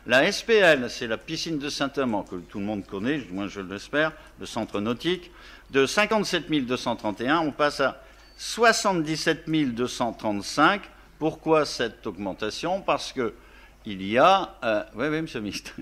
La SPL, c'est la piscine de Saint-Amand, que tout le monde connaît, du moins je l'espère, le centre nautique. De 57 231, on passe à 77 235. Pourquoi cette augmentation? Parce que il y a... oui, monsieur le ministre.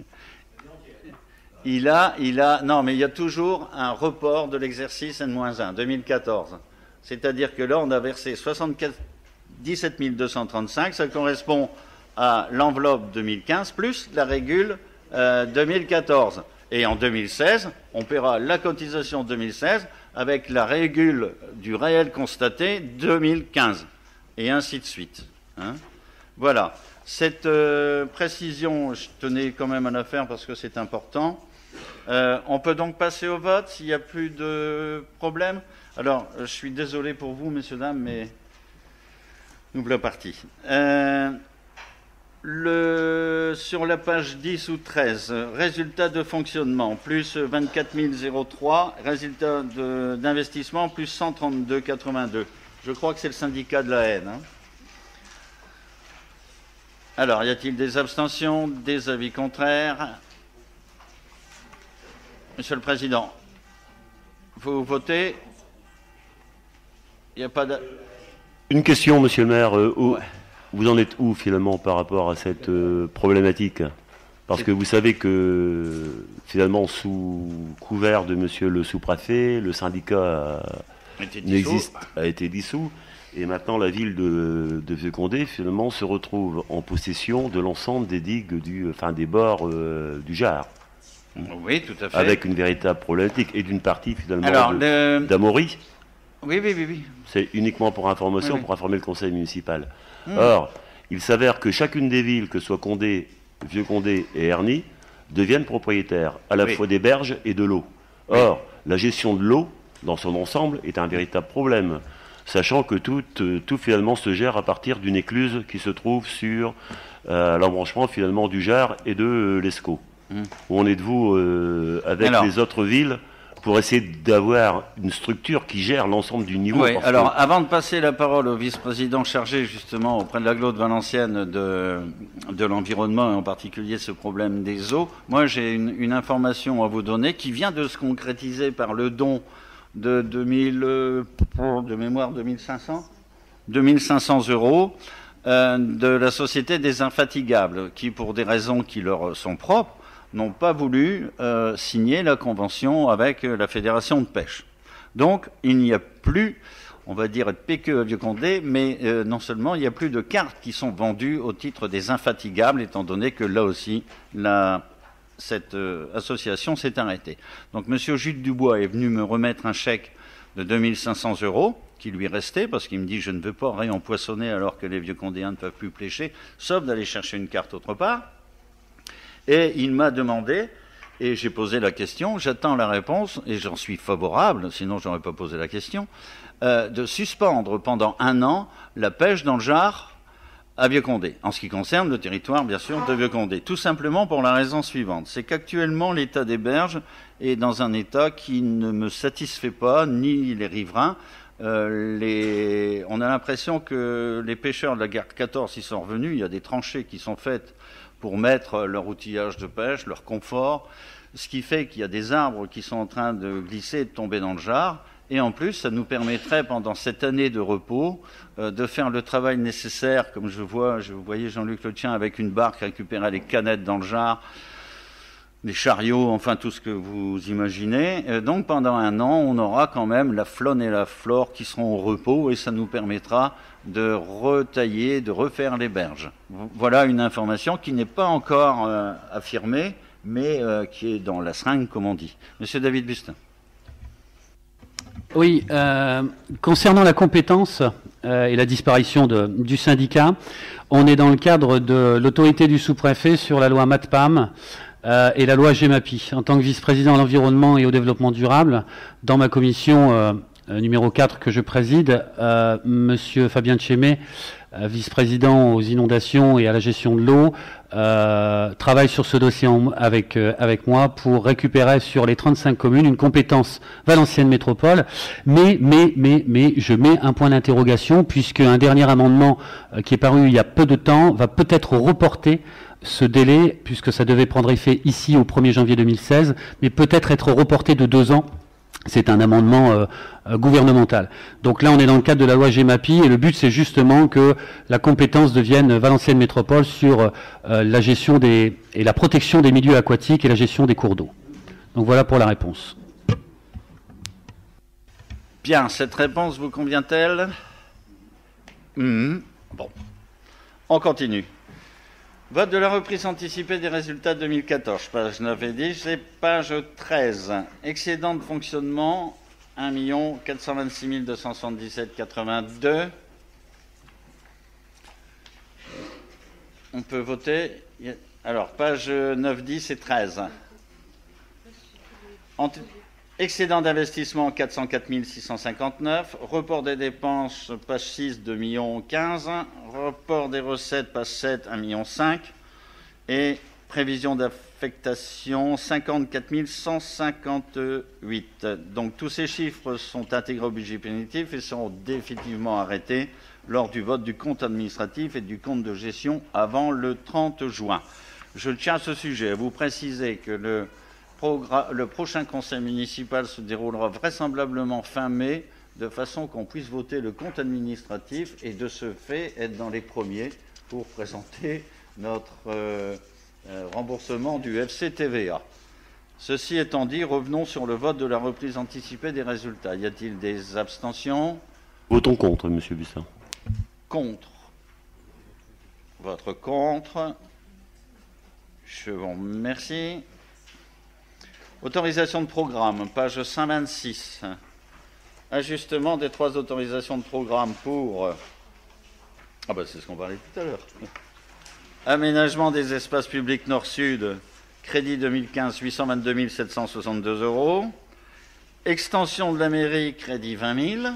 Non, mais il y a toujours un report de l'exercice N-1, 2014. C'est-à-dire que là, on a versé 17 235, ça correspond à l'enveloppe 2015, plus la régule 2014. Et en 2016, on paiera la cotisation 2016 avec la régule du réel constaté 2015. Et ainsi de suite. Hein. Voilà. Cette précision, je tenais quand même à la faire parce que c'est important. On peut donc passer au vote s'il n'y a plus de problème. Alors, je suis désolé pour vous, messieurs, dames, mais nous voilà partis. Sur la page 10 ou 13, résultat de fonctionnement, plus 24 003, résultat d'investissement, plus 132,82. Je crois que c'est le syndicat de la haine. Hein. Alors, y a-t-il des abstentions, des avis contraires? Monsieur le Président, vous votez? Il n'y a pas de... Une question, monsieur le maire. Vous en êtes où, finalement, par rapport à cette problématique? Parce que vous savez que, finalement, sous couvert de monsieur le sous-préfet, le syndicat a été dissous. Et maintenant, la ville de Vieux-Condé, finalement, se retrouve en possession de l'ensemble des digues des bords du Jard. Oui, tout à fait. Avec une véritable problématique. Et d'une partie, finalement, d'Amaury. Oui. C'est uniquement pour information, pour informer le conseil municipal. Or, il s'avère que chacune des villes, que ce soit Condé, Vieux-Condé et Ernie, deviennent propriétaires à la fois des berges et de l'eau. Or, la gestion de l'eau, dans son ensemble, est un véritable problème, sachant que tout finalement se gère à partir d'une écluse qui se trouve sur l'embranchement finalement du Jard et de l'Escaut. Où en êtes-vous avec les autres villes pour essayer d'avoir une structure qui gère l'ensemble du niveau? Oui, alors avant de passer la parole au vice-président chargé justement auprès de l'agglo de Valenciennes de l'environnement et en particulier ce problème des eaux, moi j'ai une information à vous donner qui vient de se concrétiser par le don de 2500 euros de la Société des Infatigables qui, pour des raisons qui leur sont propres, n'ont pas voulu signer la convention avec la Fédération de pêche. Donc, il n'y a plus, on va dire, de PQ à Vieux-Condé, mais non seulement il n'y a plus de cartes qui sont vendues au titre des Infatigables, étant donné que là aussi, cette association s'est arrêtée. Donc, M. Jules Dubois est venu me remettre un chèque de 2500 euros qui lui restait, parce qu'il me dit « je ne veux pas réempoissonner alors que les Vieux-Condéens ne peuvent plus pêcher, sauf d'aller chercher une carte autre part ». Et il m'a demandé, et j'ai posé la question, j'attends la réponse, et j'en suis favorable, sinon je n'aurais pas posé la question, de suspendre pendant 1 an la pêche dans le Jard à Vieux-Condé, en ce qui concerne le territoire, bien sûr, de Vieux-Condé. Tout simplement pour la raison suivante, c'est qu'actuellement, l'état des berges est dans un état qui ne me satisfait pas, ni les riverains. On a l'impression que les pêcheurs de la garde 14 y sont revenus, il y a des tranchées qui sont faites pour mettre leur outillage de pêche, leur confort, ce qui fait qu'il y a des arbres qui sont en train de glisser et de tomber dans le Jard. Et en plus, ça nous permettrait, pendant cette année de repos, de faire le travail nécessaire, comme je voyais Jean-Luc Letien avec une barque récupérer les canettes dans le Jard, les chariots, enfin tout ce que vous imaginez. Donc pendant 1 an, on aura quand même la faune et la flore qui seront au repos et ça nous permettra de retailler, de refaire les berges. Voilà une information qui n'est pas encore affirmée, mais qui est dans la seringue, comme on dit. Monsieur David Bustin. Oui, concernant la compétence et la disparition du syndicat, on est dans le cadre de l'autorité du sous-préfet sur la loi MATPAM et la loi GEMAPI. En tant que vice-président à l'environnement et au développement durable, dans ma commission numéro 4 que je préside, monsieur Fabien Tchémé, vice-président aux inondations et à la gestion de l'eau, travaille sur ce dossier avec moi pour récupérer sur les 35 communes une compétence Valenciennes Métropole. Mais je mets un point d'interrogation puisque un dernier amendement qui est paru il y a peu de temps va peut-être reporter ce délai, puisque ça devait prendre effet ici au 1er janvier 2016, mais peut-être être reporté de 2 ans. C'est un amendement gouvernemental. Donc là, on est dans le cadre de la loi GEMAPI, et le but, c'est justement que la compétence devienne Valenciennes Métropole sur la gestion et la protection des milieux aquatiques et la gestion des cours d'eau. Donc voilà pour la réponse. Bien, cette réponse vous convient-elle? Bon. On continue. Vote de la reprise anticipée des résultats 2014, page 9 et 10, c'est page 13. Excédent de fonctionnement, 1 426 277,82. On peut voter. Alors, page 9, 10 et 13. Excédent d'investissement 404 659, report des dépenses page 6 2 15 000, report des recettes page 7 1,5 million et prévision d'affectation 54 158. Donc tous ces chiffres sont intégrés au budget punitif et seront définitivement arrêtés lors du vote du compte administratif et du compte de gestion avant le 30 juin. Je tiens à ce sujet à vous préciser que le prochain conseil municipal se déroulera vraisemblablement fin mai, de façon qu'on puisse voter le compte administratif et de ce fait être dans les premiers pour présenter notre remboursement du FCTVA. Ceci étant dit, revenons sur le vote de la reprise anticipée des résultats. Y a-t-il des abstentions? Votons contre, M. Bussin. Contre. Votre contre. Je vous remercie. Autorisation de programme, page 126. Ajustement des 3 autorisations de programme pour... Ah ben c'est ce qu'on parlait tout à l'heure. Aménagement des espaces publics nord-sud, crédit 2015, 822 762 €. Extension de la mairie, crédit 20 000.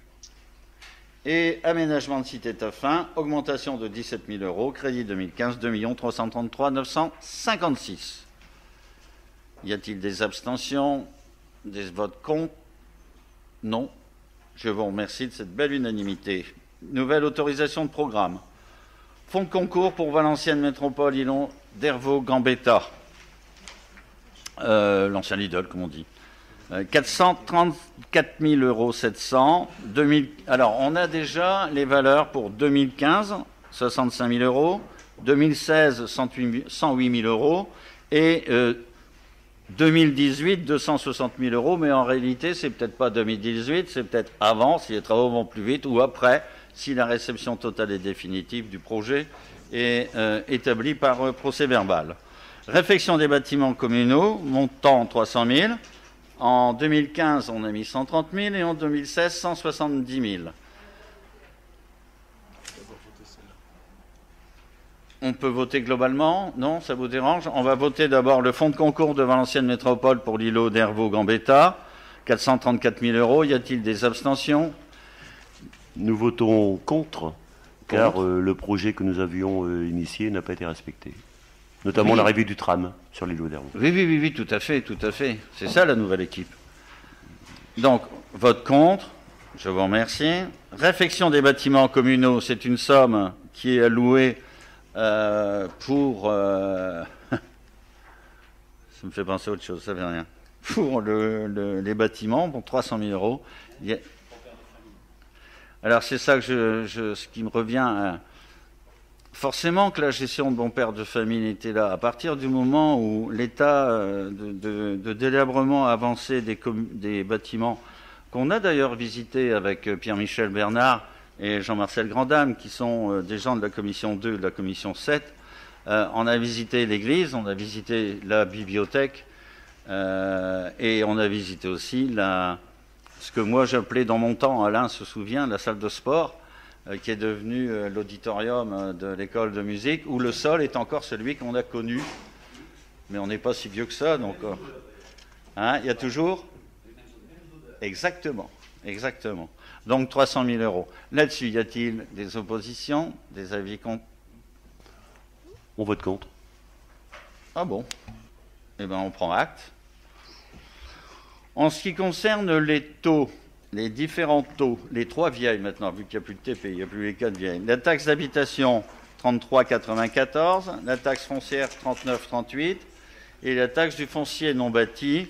Et aménagement de cité Taffin, augmentation de 17 000 €, crédit 2015, 2 333 956. Y a-t-il des abstentions? Des votes contre? Non. Je vous remercie de cette belle unanimité. Nouvelle autorisation de programme. Fonds de concours pour Valenciennes Métropole, Îlot d'Hervaux, Gambetta. L'ancien Lidl, comme on dit. 434 700 €. Alors, on a déjà les valeurs pour 2015, 65 000 €, 2016, 108 000 € et 2018, 260 000 €, mais en réalité, c'est peut-être pas 2018, c'est peut-être avant, si les travaux vont plus vite, ou après, si la réception totale et définitive du projet est établie par procès-verbal. Réfection des bâtiments communaux, montant 300 000. En 2015, on a mis 130 000 et en 2016, 170 000. On peut voter globalement? Non, ça vous dérange? On va voter d'abord le fonds de concours de Valenciennes Métropole pour l'îlot d'Hervaux, Gambetta, 434 000 €. Y a-t-il des abstentions? Nous votons contre, car le projet que nous avions initié n'a pas été respecté. Notamment l'arrivée du tram sur l'îlot d'Hervaux. Oui, tout à fait, tout à fait. C'est ça la nouvelle équipe. Donc, vote contre, je vous remercie. Réfection des bâtiments communaux, c'est une somme qui est allouée pour... ça me fait penser à autre chose, ça ne veut rien. Pour les bâtiments, pour 300 000 €. Alors c'est ça que ce qui me revient... Forcément que la gestion de bon père de famille était là. À partir du moment où l'état de délabrement avancé des bâtiments, qu'on a d'ailleurs visité avec Pierre-Michel Bernard et Jean-Marcel Grandame, qui sont des gens de la commission 2 et de la commission 7, on a visité l'église, on a visité la bibliothèque, et on a visité aussi ce que moi j'appelais dans mon temps, Alain se souvient, la salle de sport, qui est devenu l'auditorium de l'école de musique, où le sol est encore celui qu'on a connu. Mais on n'est pas si vieux que ça, donc... Hein, il y a toujours... Exactement. Donc 300 000 €. Là-dessus, y a-t-il des oppositions, des avis contre? On vote contre. Ah bon? Eh bien, on prend acte. En ce qui concerne les taux... Les différents taux, les 3 vieilles maintenant, vu qu'il n'y a plus de TP, il n'y a plus les 4 vieilles. La taxe d'habitation, 33,94, la taxe foncière 39,38 et la taxe du foncier non bâti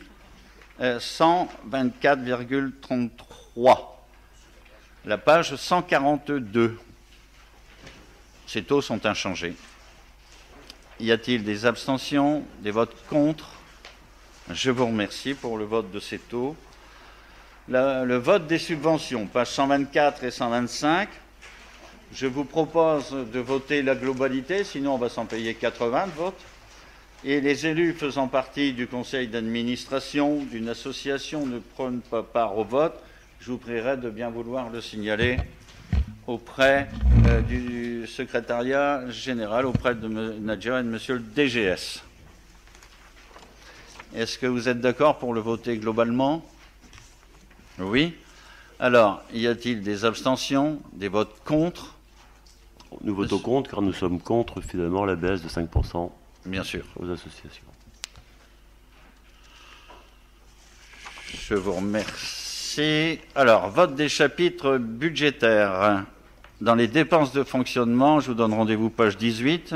124,33. La page 142. Ces taux sont inchangés. Y a-t-il des abstentions, des votes contre? Je vous remercie pour le vote de ces taux. Le vote des subventions, pages 124 et 125. Je vous propose de voter la globalité, sinon on va s'en payer 80 de votes. Et les élus faisant partie du conseil d'administration d'une association ne prennent pas part au vote. Je vous prierai de bien vouloir le signaler auprès du secrétariat général, auprès de Nadia et de monsieur le DGS. Est-ce que vous êtes d'accord pour le voter globalement? Oui. Alors, y a-t-il des abstentions, des votes contre? Nous votons contre car nous sommes contre finalement la baisse de 5% Bien sûr. aux associations. Je vous remercie. Alors, vote des chapitres budgétaires. Dans les dépenses de fonctionnement, je vous donne rendez-vous page 18.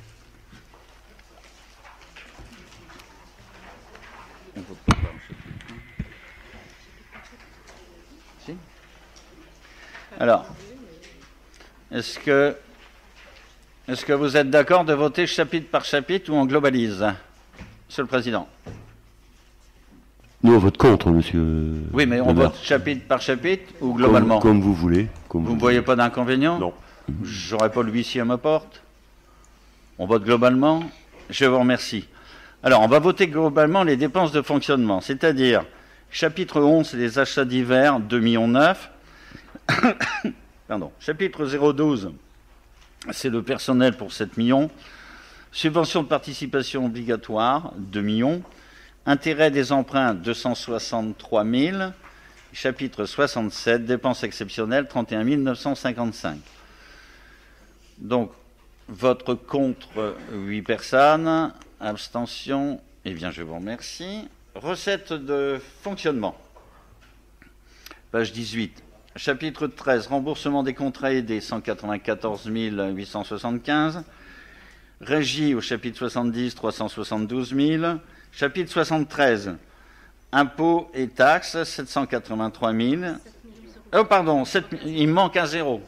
Alors, est-ce que vous êtes d'accord de voter chapitre par chapitre ou on globalise, Monsieur le Président? Nous, on vote contre, monsieur. Oui, mais on vote chapitre par chapitre ou globalement? Comme vous voulez. Vous ne voyez pas d'inconvénient? Non. J'aurais pas l'huissier à ma porte. On vote globalement? Je vous remercie. Alors, on va voter globalement les dépenses de fonctionnement, c'est-à-dire chapitre 11, c'est les achats divers, 2,9 millions. Pardon. Chapitre 012, c'est le personnel pour 7 millions. Subvention de participation obligatoire, 2 millions. Intérêt des emprunts, 263 000. Chapitre 67, dépenses exceptionnelles, 31 955. Donc, vote contre 8 personnes. Abstention, eh bien, je vous remercie. Recettes de fonctionnement. Page 18. Chapitre 13, remboursement des contrats aidés, 194 875. Régie au chapitre 70, 372 000. Chapitre 73, impôts et taxes, 783 000. Oh, pardon, il me manque un zéro.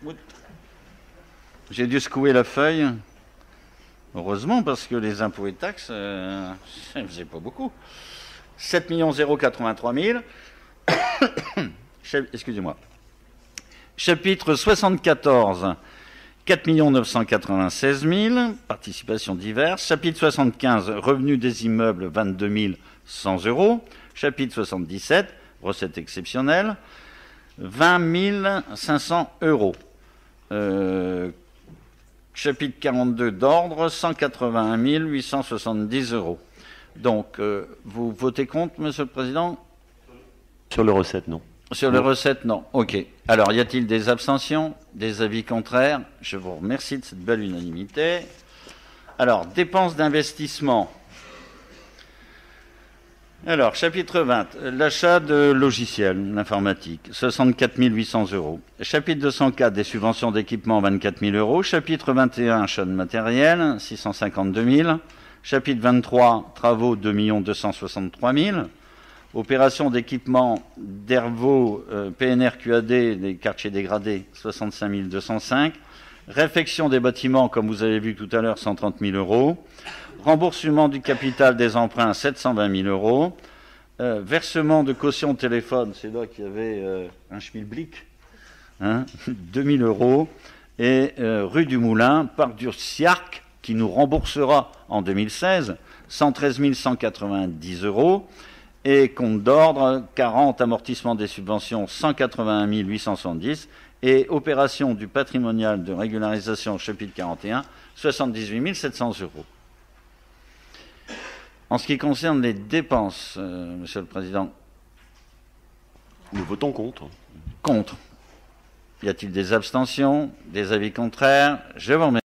J'ai dû secouer la feuille. Heureusement, parce que les impôts et taxes, ça ne faisait pas beaucoup. 7 083 000. Excusez-moi. Chapitre 74, 4 996 000, participations diverses. Chapitre 75, revenus des immeubles, 22 100 €. Chapitre 77, recettes exceptionnelles, 20 500 €. Chapitre 42 d'ordre, 181 870 €. Donc, vous votez contre, Monsieur le Président? Sur les recettes, non. Sur les recettes, non. OK. Alors, y a-t-il des abstentions, des avis contraires? Je vous remercie de cette belle unanimité. Alors, dépenses d'investissement. Alors, chapitre 20, l'achat de logiciels informatiques, 64 800 €. Chapitre 204, des subventions d'équipement, 24 000 €. Chapitre 21, achat de matériel, 652 000. Chapitre 23, travaux, 2 263 000. Opération d'équipement d'Hervaux, PNR QAD, des quartiers dégradés, 65 205. Réfection des bâtiments, comme vous avez vu tout à l'heure, 130 000 €. Remboursement du capital des emprunts, 720 000 €. Versement de caution téléphone, c'est là qu'il y avait un schmilblick, 2 000 €. Et rue du Moulin, parc d'Ursiarc, qui nous remboursera en 2016, 113 190 €. Et compte d'ordre, 40, amortissement des subventions, 181 870. Et opération du patrimonial de régularisation, chapitre 41, 78 700 €. En ce qui concerne les dépenses, Monsieur le Président. Nous votons contre. Contre. Y a-t-il des abstentions, des avis contraires? Je vous remercie.